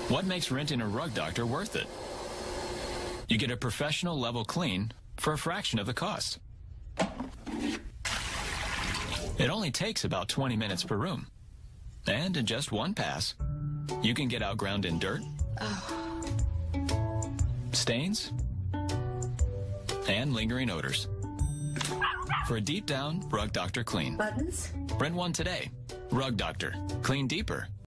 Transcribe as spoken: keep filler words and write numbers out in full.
What makes renting a Rug Doctor worth it? You get a professional level clean for a fraction of the cost. It only takes about twenty minutes per room. And in just one pass, you can get out ground in dirt, oh. stains, and lingering odors. For a deep down Rug Doctor clean. Buttons? Rent one today. Rug Doctor. Clean deeper.